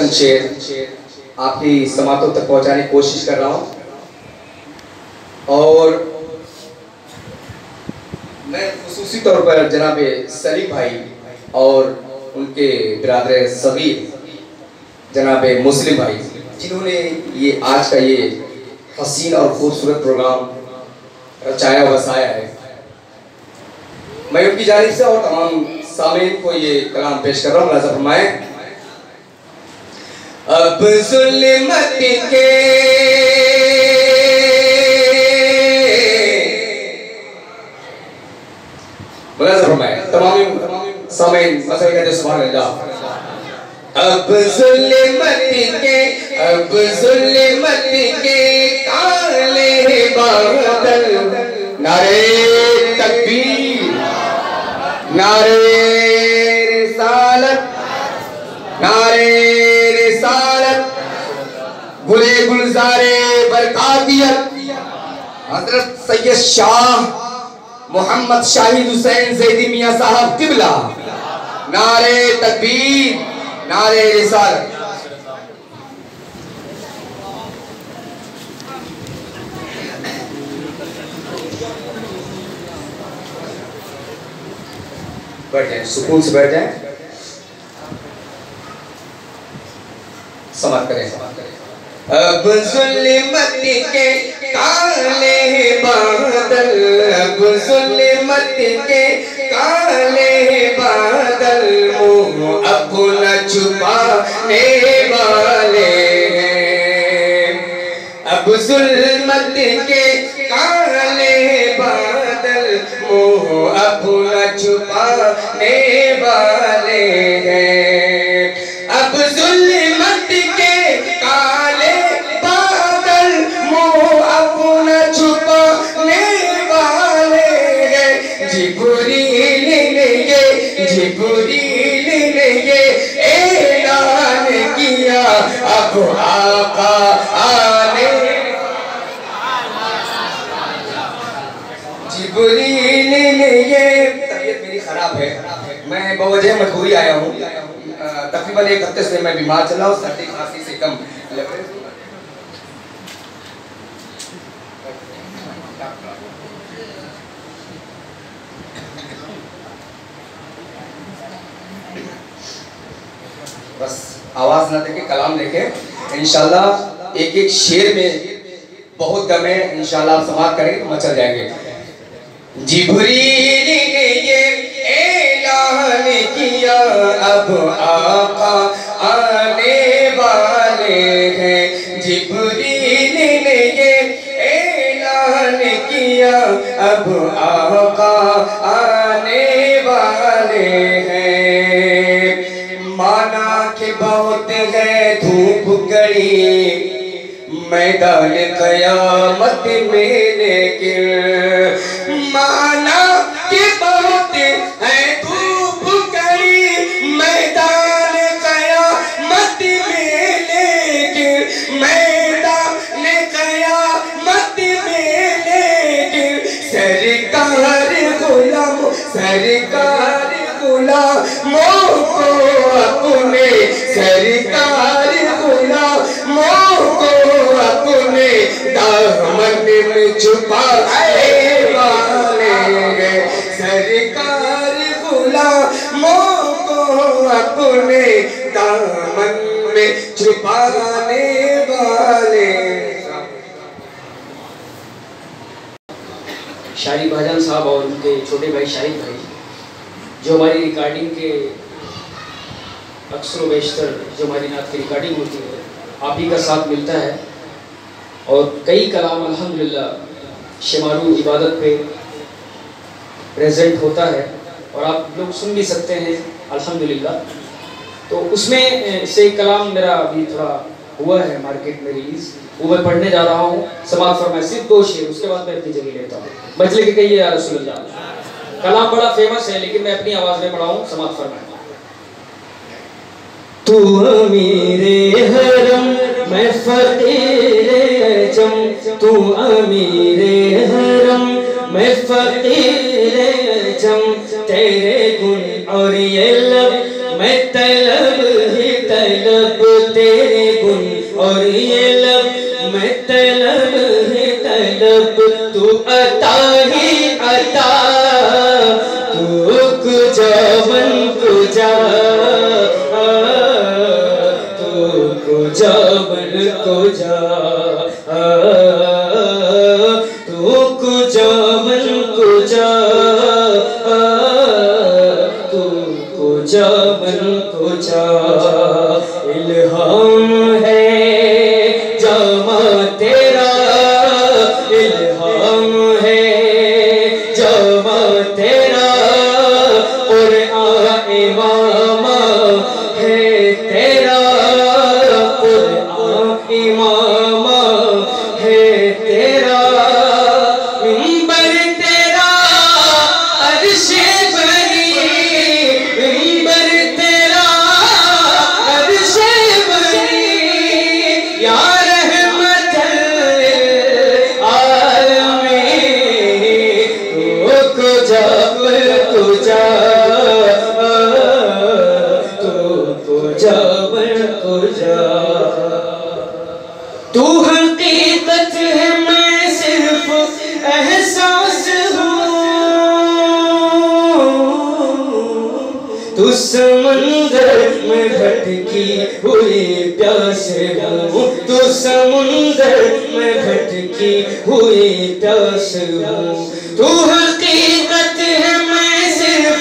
चंद शेर आपकी समातों तक पहुंचाने की कोशिश कर रहा हूं। और मैं खुसूसी तौर पर जनाब सलीम भाई और उनके बिरादर सगीर जनाब मुस्लिम भाई, जिन्होंने ये आज का ये हसीन और खूबसूरत प्रोग्राम रचाया बसाया है, मैं उनकी जानिब से और तमाम सामीन को ये कलाम पेश कर रहा हूँ। मुलाज़ा फरमाएं। अब ज़ुल्मत के मुलाज़ा फरमाएं तमाम सामीन मसले कहते हैं सुभान अल्लाह। अब ज़ुल्मत के काले बादल, नारे तकबीर, नारे रिसालत, नारे रिसालत, गुले गुलजारे बरकातियत हजरत सैयद शाह मोहम्मद शाहिद हुसैन ज़ैदी मियां साहब किबला, नारे तकबीर, नारे रिसालत। बैठ जाए, सुकून से बैठ जाए, समाप्त करें। अब ज़ुल्मत के काले बादल, अब ज़ुल्मत के काले बादल मुँह अपना छुपाने वाले हैं। अब ज़ुल्मत के काले बादल मुँह अपना छुपाने वाले हैं। अब ज़ुल्मत के काले बादल मुँह अपना छुपाने वाले हैं। जिब्रील ने ऐलान किया अब आका आने। जिब्रील ने तबीयत मेरी खराब है, मैं बवजह मजबूरी आया हूँ। तकरीबन 1 हफ्ते से मैं बीमार चला हूँ, सर्दी खांसी से कम लग रही है। बस आवाज ना देके कलाम लेके इंशाल्लाह एक एक शेर में बहुत दम है, इंशाल्लाह आप समाप्त करेंगे तो मचल जाएंगे। जिब्रील ने ये ऐलान किया अब आका आने वाले हैं। जिब्रील ने ये ऐलान किया अब आका आने वाले हैं। माना के बहुत है धूप गड़ी मैदान क़यामत में, लेकिन माना के बहुत है धूप गड़ी मैदान क़यामत में, लेकिन मैदान क़यामत में, लेकिन सरकार गुलामों को अपने, सरकार गुलामों को अपने दामन में छुपाने वाले हैं। सरकार गुलामों को अपने दामन में छुपाने वाले। शाहिद भाईजान साहब और उनके छोटे भाई शाहिद भाई, जो हमारी रिकॉर्डिंग के अक्सर बेशतर जो हमारी नात की रिकॉर्डिंग होती है, आप ही का साथ मिलता है। और कई कलाम अल्हम्दुलिल्लाह शेमारू इबादत पे प्रेजेंट होता है और आप लोग सुन भी सकते हैं अल्हम्दुलिल्लाह। तो उसमें से कलाम मेरा अभी थोड़ा हुआ है मार्केट में रिलीज, वो मैं पढ़ने जा रहा हूँ। समाअत फरमाए, सिर्फ 2 शेर, उसके बाद मैं अपनी जगह लेता हूँ। बजले के कहिए या रसूलुल्लाह। कलाम बड़ा फेमस है लेकिन मैं अपनी आवाज में पढ़ा हूँ। समाअत फरमाए। तू अमीरे हरम मैं फकीरे अजम, तू अमीरे हरम मैं फकीरे अजम, तेरे गुण और ये लब मैं तलब ही तलब तेरे गुण और ये लब मैं तलब है तलब, तू अता ही अता, तू कुजा बन कुजा, तू कुजा बन कुजा, तू कुजा बन कुजा, तू कुजा बन कुजा। इल्हाम है जामा तेरा, इल्हाम है जामा तेरा, कुरआन इमामा है तेरा, कुरआन इमामा है तेरा, मिंबर तेरा अर्श बनी, मिंबर तेरा अर्श बनी, या रहमतल आलमीन, तू कुजा बन कुजा, तू कुजा बन कुजा। तू हकीकत है मैं सिर्फ एहसास हूँ, तू समंदर में भटकी हुई प्यास हूँ, तू समंदर में भटकी हुई प्यास हूँ। तू हकीकत है मैं सिर्फ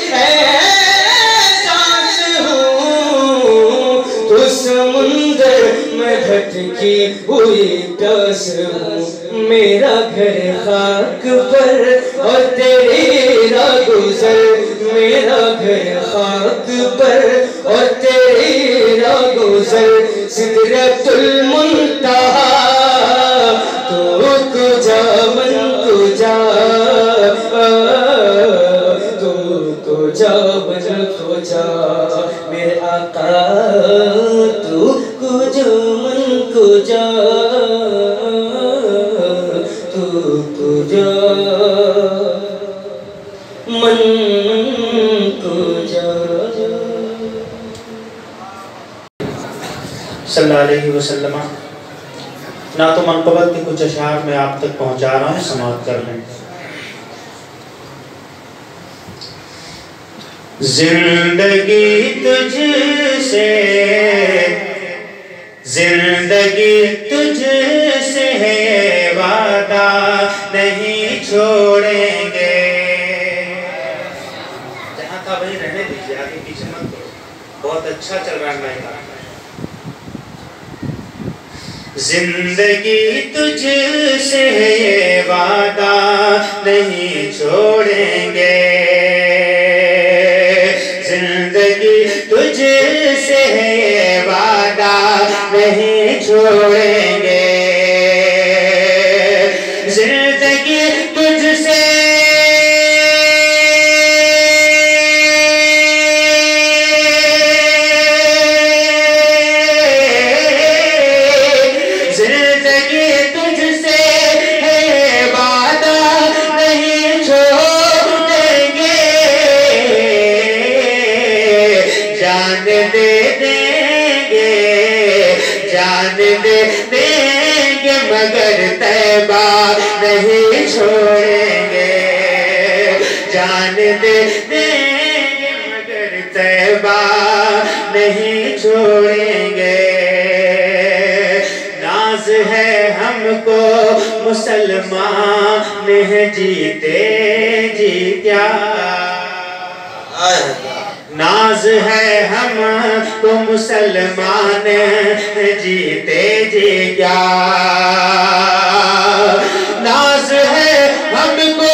एहसास हूँ, तू समुंदर में भटकी हुई प्यास हूँ। मेरा घर खाक पर और तेरा गुजर, मेरा घर खाक पर और तेरा गुजर, सिदरतुल मुंतहा, तू कुजा बन कुजा, तू कुजा बन कुजा। मेरे आका तू कुजा मन कुजा, तू कुजा मन कुजा। सल्लल्लाहु अलैहि वसल्लम। ना तो मनक़बत के कुछ अशआर मैं आप तक पहुँचा रहा हूँ, समाप्त कर लें। जिंदगी तुझसे, जिंदगी तुझसे है वादा नहीं छोड़ेंगे। जहाँ था वहीं रहने दीजिए, आगे पीछे मत करो, बहुत अच्छा चल रहा है गायका। जिंदगी तुझसे ये वादा नहीं छोड़ेंगे, जिंदगी तुझसे ये वादा नहीं छोड़ेंगे, जिंदगी तुझसे मगर तैबा नहीं छोड़ेंगे, जान दे देंगे मगर तैबा नहीं छोड़ेंगे। नाज है हमको मुसलमान है जीते जी क्या, नाज है हम तो मुसलमान जीते जी क्या, नाज है हमको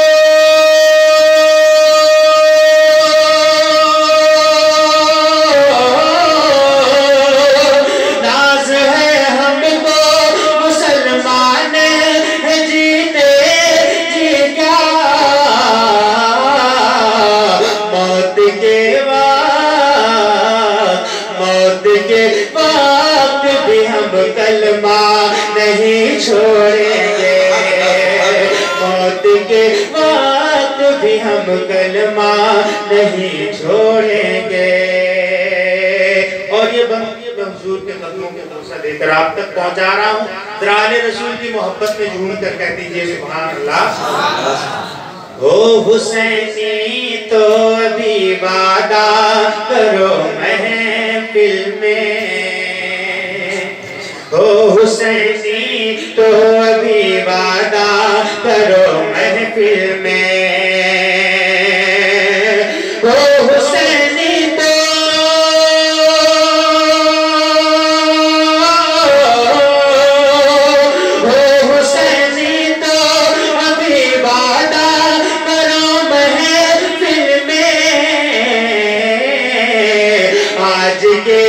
कलमा नहीं छोड़ेंगे, मौत के बाद भी हम कलमा नहीं छोड़ेंगे। और ये हुजूर के कदमों के पुरसा देकर आप तक पहुंचा रहा हूँ। जरा आले रसूल की मोहब्बत में झूम कर कह दीजिए सुभान अल्लाह। ओ हुसैनी तो अभी वादा करो महफिल में, ओ हुसैनी तो अभी वादा करो महफिल में, ओ हुसैनी तो हुसैनी तो अभी वादा करो महफिल में, आज के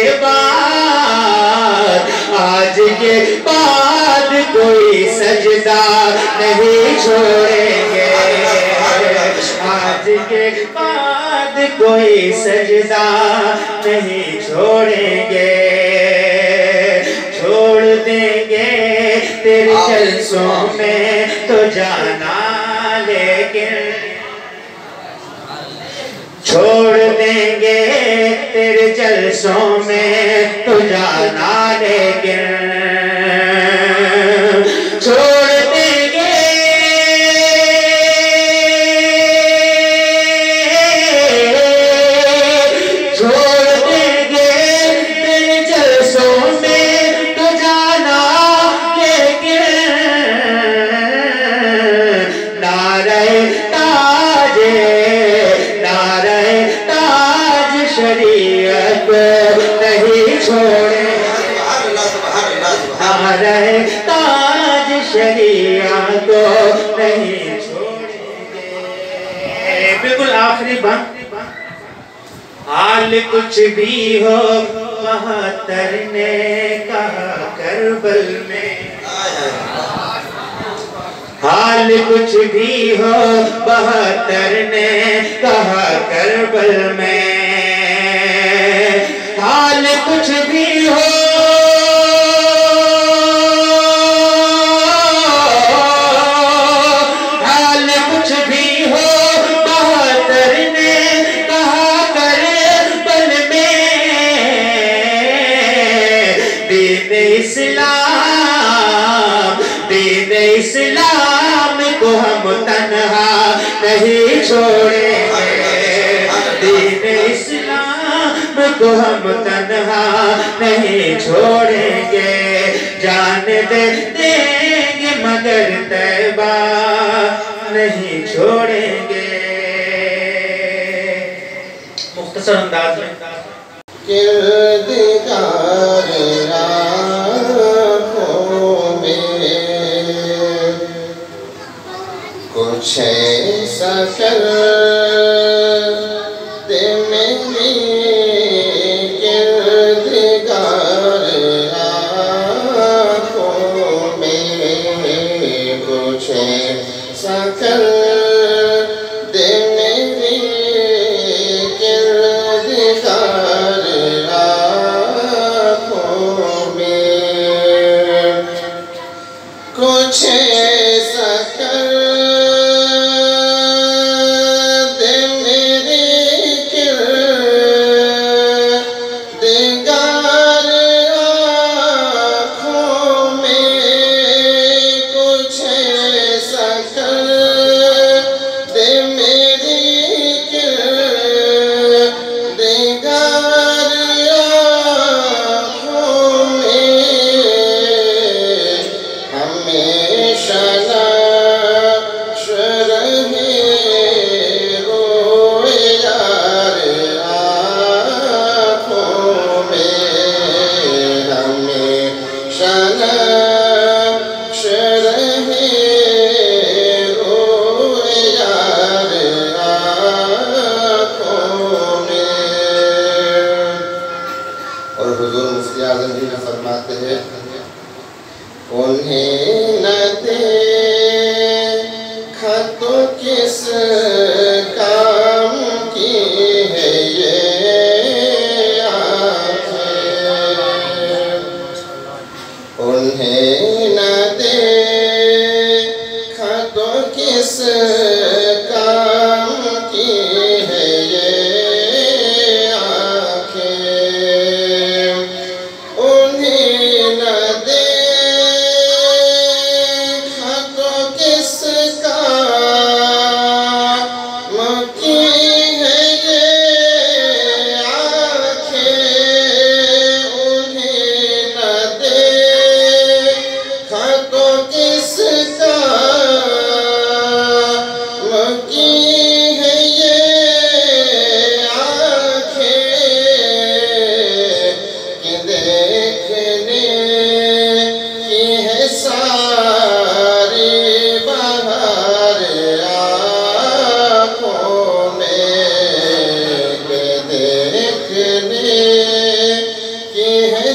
बाद कोई सजदा नहीं छोड़ेंगे, आज के बाद कोई सजदा नहीं छोड़ेंगे, छोड़ देंगे तेरे जलसों में तो जाना, लेकिन छोड़ देंगे तेरे जलसों में तो जाना, लेकिन छोड़ देंगे तेरे जलसों में तो जाना, लेकिन नारे ताज शरीयत नहीं छोड़े, नारे ताज शरीयत को नहीं छोड़ेंगे। बिल्कुल आखिरी बंद। हाल कुछ भी हो बहत्तर ने कहा करबल में, हाल कुछ भी हो बहत्तर ने कहा करबल में, हाल कुछ भी हो बहत्तर ने कहा करबल में, दीन इस्लाम को हम तन्हा नहीं छोड़ेंगे, दीन इस्लाम को हम तन्हा नहीं छोड़ेंगे, जान दे देंगे मगर तैबा नहीं छोड़ेंगे। मुख्तसर अंदाज में किरदार आँखों में कुछ ऐसा कर दे मेरी, किरदार आँखों में कुछ ऐसा कर दे मेरी, किरदार आँखों में कुछ ऐसा कर दे मेरी, किरदार आँखों में कुछ ऐसा कर दे मेरी, किरदार आँखों में हमेशा नाश रहे रोए यार आँखों में, हमेशा नाश रहे रोए यार आँखों में। और हुजूर मुफ्ती आज़म जी फरमाते हैं, उन्हें न देखा तो किस काम की है ये आँखें, उन्हें न देखा तो किस काम की है ये आँखें,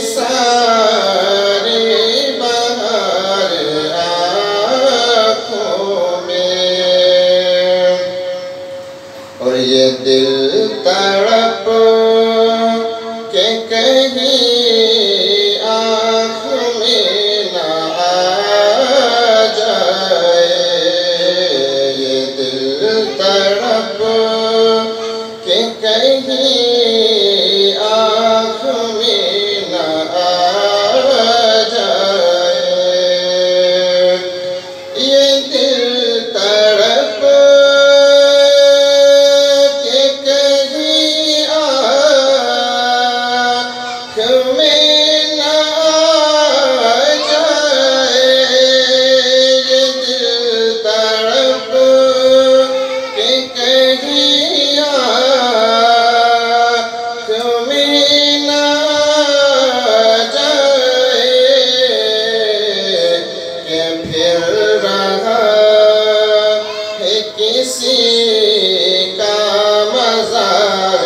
सारी बहार आँखों में, और ये दिल तड़प के कहीं आँख में ना आ जाए, ये दिल तड़प के कहीं आँख में ना आ जाए, ये दिल तड़प के कहीं आँख में ना आ जाए, ये दिल तड़प के कहीं आँख में ना आ जाए, कि फिर रहा है किसी का मज़ार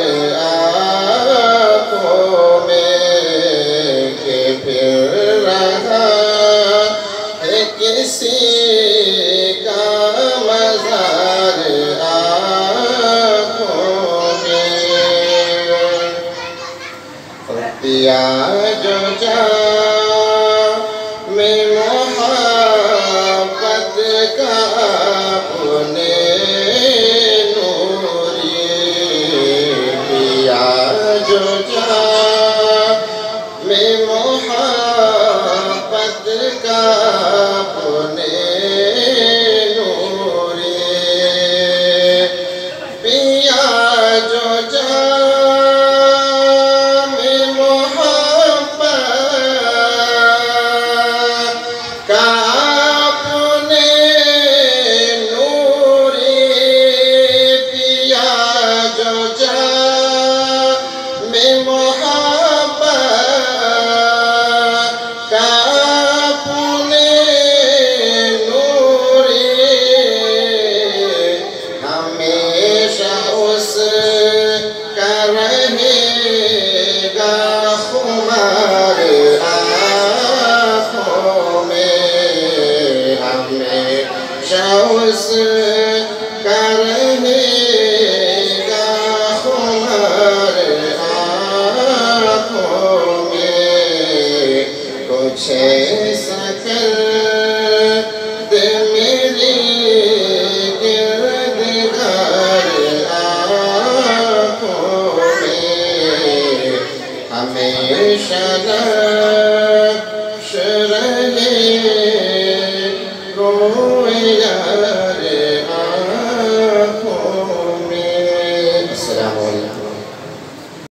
आँखों में, कि फिर रहा है किसी का मज़ार आँखों में, और पिया जो में मोहब्बत का अपने नूरी, पिया जो में मोहब्बत का अपने नूरी, पिया जो में मोहब्बत का अपने नूरी, पिया जो में मोहब्बत का अपने नूरी, हमेशा उस का रहेगा खुमार आँखों में, हमेशा उस का रहेगा खुमार आँखों में, कुछ ऐसा कर दे मेरी गिरदगार आँखों में, हमेशा नक्श रहे रोए यार